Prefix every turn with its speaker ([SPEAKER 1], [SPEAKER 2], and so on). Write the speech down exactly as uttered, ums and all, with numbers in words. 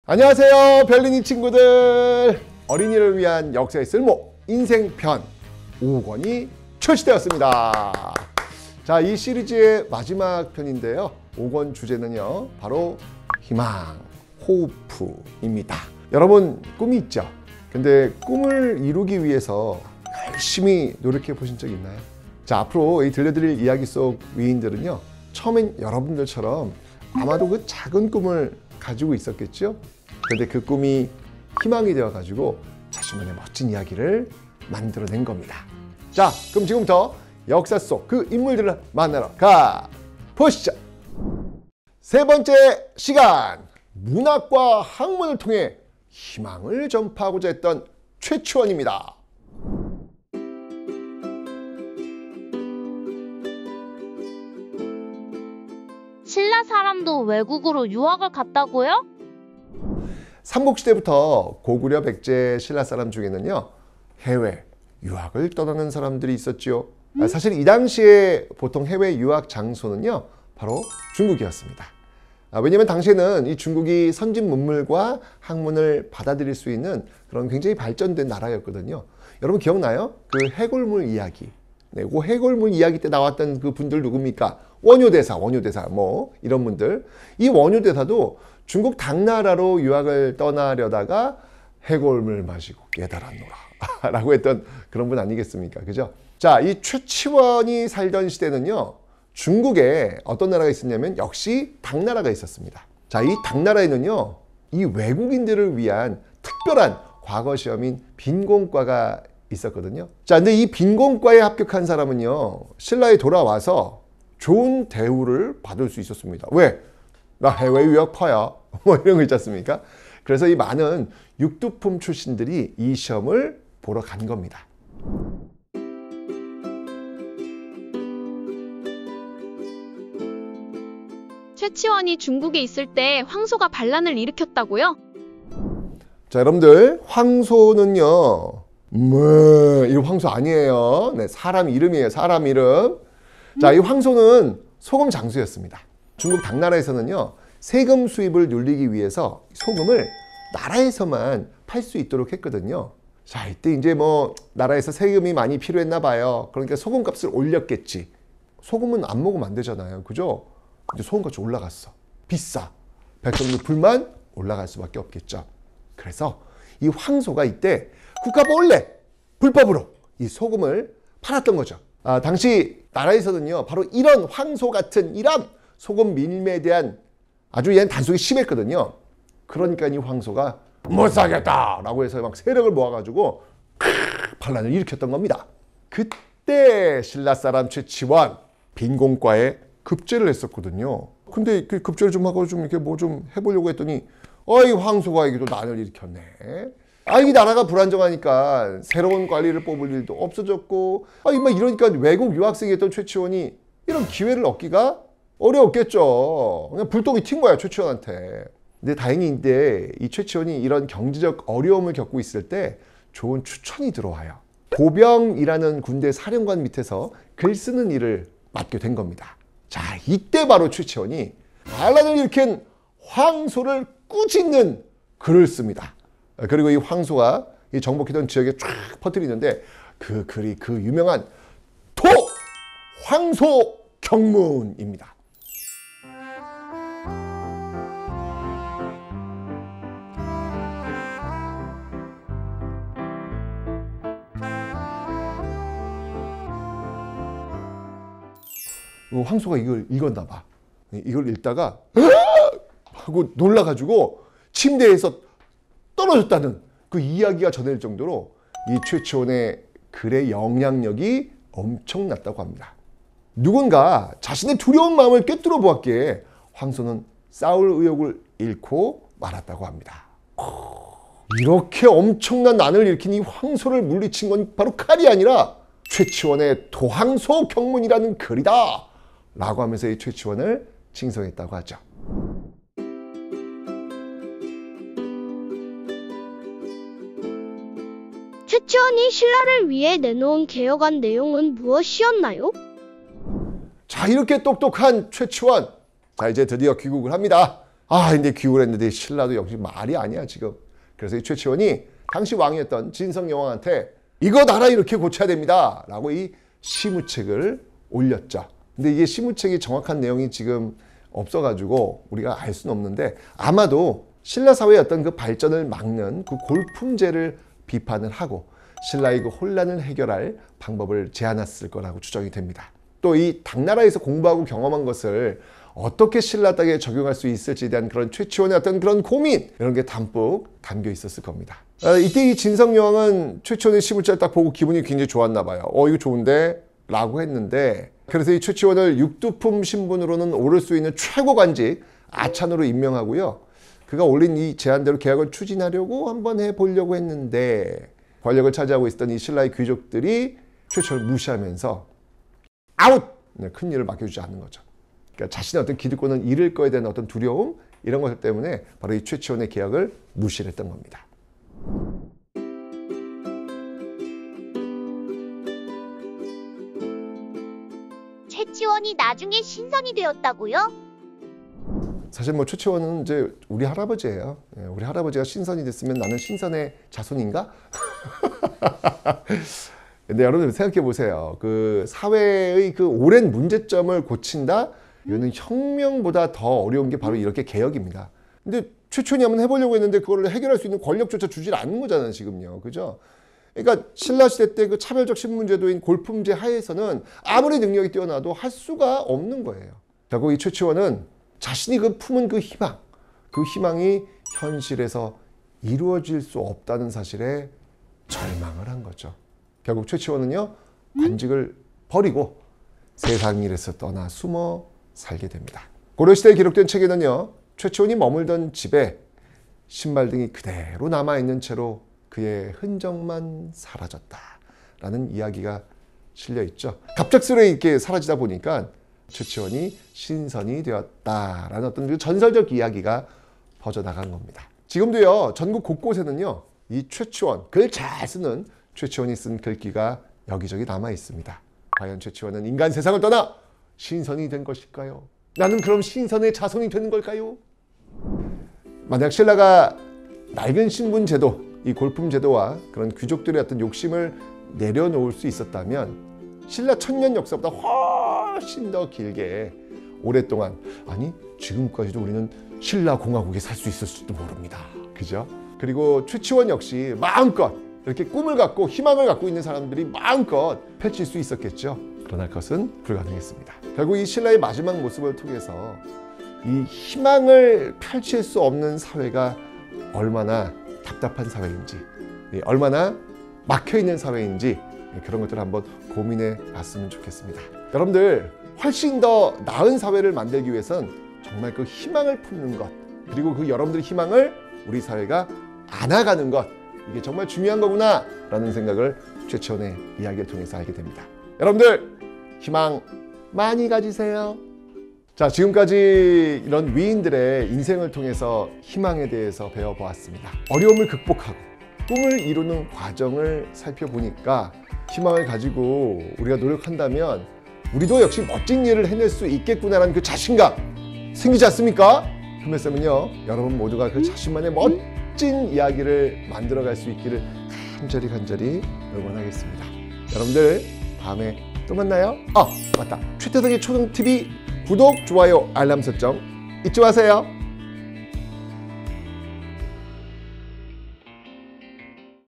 [SPEAKER 1] 안녕하세요, 별린이 친구들. 어린이를 위한 역사의 쓸모 인생편 오 권이 출시되었습니다. 자, 이 시리즈의 마지막 편인데요, 오 권 주제는요 바로 희망, 호프입니다. 여러분 꿈이 있죠? 근데 꿈을 이루기 위해서 열심히 노력해 보신 적 있나요? 자, 앞으로 이 들려드릴 이야기 속 위인들은요 처음엔 여러분들처럼 아마도 그 작은 꿈을 가지고 있었겠죠? 근데 그 꿈이 희망이 되어 가지고 자신만의 멋진 이야기를 만들어낸 겁니다. 자, 그럼 지금부터 역사 속 그 인물들을 만나러 가 보시죠. 세 번째 시간, 문학과 학문을 통해 희망을 전파하고자 했던 최치원입니다.
[SPEAKER 2] 신라 사람도 외국으로 유학을 갔다고요?
[SPEAKER 1] 삼국시대부터 고구려 백제 신라 사람 중에는요 해외 유학을 떠나는 사람들이 있었죠. 음? 사실 이 당시에 보통 해외 유학 장소는요 바로 중국이었습니다. 왜냐하면 당시에는 이 중국이 선진 문물과 학문을 받아들일 수 있는 그런 굉장히 발전된 나라였거든요. 여러분 기억나요? 그 해골물 이야기. 네, 그 해골물 이야기 때 나왔던 그 분들 누굽니까? 원효대사, 원효대사 뭐 이런 분들. 이 원효대사도 중국 당나라로 유학을 떠나려다가 해골물 마시고 깨달았노라 라고 했던 그런 분 아니겠습니까? 그죠? 자, 이 최치원이 살던 시대는요 중국에 어떤 나라가 있었냐면 역시 당나라가 있었습니다. 자, 이 당나라에는요 이 외국인들을 위한 특별한 과거 시험인 빈공과가 있었거든요. 자, 근데 이 빈공과에 합격한 사람은요 신라에 돌아와서 좋은 대우를 받을 수 있었습니다. 왜? 나 해외 유학파야 뭐 이런 거 있지 않습니까? 그래서 이 많은 육두품 출신들이 이 시험을 보러 간 겁니다.
[SPEAKER 2] 최치원이 중국에 있을 때 황소가 반란을 일으켰다고요?
[SPEAKER 1] 자, 여러분들 황소는요 뭐 이 황소 아니에요. 네, 사람 이름이에요. 사람 이름. 자, 이 황소는 소금 장수였습니다. 중국 당나라에서는요 세금 수입을 늘리기 위해서 소금을 나라에서만 팔 수 있도록 했거든요. 자, 이때 이제 뭐 나라에서 세금이 많이 필요했나 봐요. 그러니까 소금 값을 올렸겠지. 소금은 안 먹으면 안 되잖아요. 그죠? 이제 소금 값이 올라갔어. 비싸. 백성들 불만 올라갈 수밖에 없겠죠. 그래서 이 황소가 이때 국가 몰래 불법으로 이 소금을 팔았던 거죠. 아, 당시 나라에서는요 바로 이런 황소 같은 이런 소금 밀매에 대한 아주 얘는 단속이 심했거든요. 그러니까 이 황소가 못 사겠다 라고 해서 막 세력을 모아가지고 반란을 일으켰던 겁니다. 그때 신라 사람 최치원 빈공과에 급제를 했었거든요. 근데 그 급제를 좀 하고 좀 이렇게 뭐 좀 해보려고 했더니 어이 황소가 이게 또 난을 일으켰네. 아, 이 나라가 불안정하니까 새로운 관리를 뽑을 일도 없어졌고, 아, 막 이러니까 외국 유학생이었던 최치원이 이런 기회를 얻기가 어려웠겠죠. 그냥 불똥이 튄 거야, 최치원한테. 근데 다행히 이제 이 최치원이 이런 경제적 어려움을 겪고 있을 때 좋은 추천이 들어와요. 보병이라는 군대 사령관 밑에서 글 쓰는 일을 맡게 된 겁니다. 자, 이때 바로 최치원이 반란을 일으킨 황소를 꾸짖는 글을 씁니다. 그리고 이 황소가 이 정복했던 지역에 쫙 퍼뜨리는데 그 글이 그 유명한 토 황소 경문입니다. 황소가 이걸 읽었나 봐. 이걸 읽다가 하고 놀라가지고 침대에서 떨어졌다는 그 이야기가 전해질 정도로 이 최치원의 글의 영향력이 엄청났다고 합니다. 누군가 자신의 두려운 마음을 꿰뚫어 보았기에 황소는 싸울 의욕을 잃고 말았다고 합니다. 이렇게 엄청난 난을 일으킨 이 황소를 물리친 건 바로 칼이 아니라 최치원의 토황소 경문이라는 글이다 라고 하면서 이 최치원을 칭송했다고 하죠.
[SPEAKER 3] 최치원이 신라를 위해 내놓은 개혁안 내용은 무엇이었나요?
[SPEAKER 1] 자, 이렇게 똑똑한 최치원. 자, 이제 드디어 귀국을 합니다. 아, 근데 귀국을 했는데 신라도 역시 말이 아니야 지금. 그래서 이 최치원이 당시 왕이었던 진성여왕한테 이거 나라 이렇게 고쳐야 됩니다 라고 이 시무책을 올렸죠. 근데 이게 시무책이 정확한 내용이 지금 없어가지고 우리가 알 수는 없는데, 아마도 신라 사회의 어떤 그 발전을 막는 그 골품제를 비판을 하고 신라의 그 혼란을 해결할 방법을 제안했을 거라고 추정이 됩니다. 또 이 당나라에서 공부하고 경험한 것을 어떻게 신라 땅에 적용할 수 있을지에 대한 그런 최치원의 어떤 그런 고민, 이런 게 담뿍 담겨 있었을 겁니다. 아, 이때 이 진성여왕은 최치원의 시무책을 딱 보고 기분이 굉장히 좋았나 봐요. 어, 이거 좋은데? 라고 했는데, 그래서 이 최치원을 육두품 신분으로는 오를 수 있는 최고 관직 아찬으로 임명하고요. 그가 올린 이 제안대로 계약을 추진하려고 한번 해보려고 했는데, 권력을 차지하고 있었던 이 신라의 귀족들이 최치원을 무시하면서 아웃! 네, 큰 일을 맡겨주지 않는 거죠. 그러니까 자신의 어떤 기득권을 잃을 거에 대한 어떤 두려움, 이런 것들 때문에 바로 이 최치원의 계약을 무시를 했던 겁니다.
[SPEAKER 3] 최치원이 나중에 신선이 되었다고요?
[SPEAKER 1] 사실 뭐 최치원은 이제 우리 할아버지예요. 예, 우리 할아버지가 신선이 됐으면 나는 신선의 자손인가? 근데 여러분 생각해 보세요. 그 사회의 그 오랜 문제점을 고친다? 이거는 혁명보다 더 어려운 게 바로 이렇게 개혁입니다. 근데 최치원이 한번 해보려고 했는데 그걸 해결할 수 있는 권력조차 주질 않는 거잖아요, 지금요. 그죠? 그러니까 신라시대 때 그 차별적 신분제도인 골품제 하에서는 아무리 능력이 뛰어나도 할 수가 없는 거예요. 결국 이 최치원은 자신이 그 품은 그 희망, 그 희망이 현실에서 이루어질 수 없다는 사실에 절망을 한 거죠. 결국 최치원은요, 관직을 버리고 세상 일에서 떠나 숨어 살게 됩니다. 고려시대에 기록된 책에는요, 최치원이 머물던 집에 신발 등이 그대로 남아있는 채로 그의 흔적만 사라졌다라는 이야기가 실려 있죠. 갑작스레 이렇게 사라지다 보니까 최치원이 신선이 되었다라는 어떤 전설적 이야기가 퍼져나간 겁니다. 지금도요, 전국 곳곳에는요, 이 최치원, 글 잘 쓰는 최치원이 쓴 글귀가 여기저기 남아 있습니다. 과연 최치원은 인간 세상을 떠나 신선이 된 것일까요? 나는 그럼 신선의 자손이 되는 걸까요? 만약 신라가 낡은 신분 제도, 이 골품 제도와 그런 귀족들의 어떤 욕심을 내려놓을 수 있었다면 신라 천년 역사보다 훨씬 더 길게 오랫동안, 아니 지금까지도 우리는 신라 공화국에 살 수 있었을지도 모릅니다. 그죠? 그리고 최치원 역시 마음껏 이렇게 꿈을 갖고 희망을 갖고 있는 사람들이 마음껏 펼칠 수 있었겠죠. 그러나 그것은 불가능했습니다. 결국 이 신라의 마지막 모습을 통해서 이 희망을 펼칠 수 없는 사회가 얼마나 답답한 사회인지, 얼마나 막혀있는 사회인지, 그런 것들을 한번 고민해 봤으면 좋겠습니다. 여러분들, 훨씬 더 나은 사회를 만들기 위해선 정말 그 희망을 품는 것, 그리고 그 여러분들의 희망을 우리 사회가 안아가는 것, 이게 정말 중요한 거구나 라는 생각을 최치원의 이야기를 통해서 알게 됩니다. 여러분들, 희망 많이 가지세요. 자, 지금까지 이런 위인들의 인생을 통해서 희망에 대해서 배워보았습니다. 어려움을 극복하고 꿈을 이루는 과정을 살펴보니까 희망을 가지고 우리가 노력한다면 우리도 역시 멋진 일을 해낼 수 있겠구나라는 그 자신감 생기지 않습니까? 금메쌤은요, 여러분 모두가 그 자신만의 멋진 이야기를 만들어갈 수 있기를 간절히 간절히 응원하겠습니다. 여러분들, 다음에 또 만나요. 아, 맞다. 최태성의 초등티비 구독, 좋아요, 알람 설정 잊지 마세요.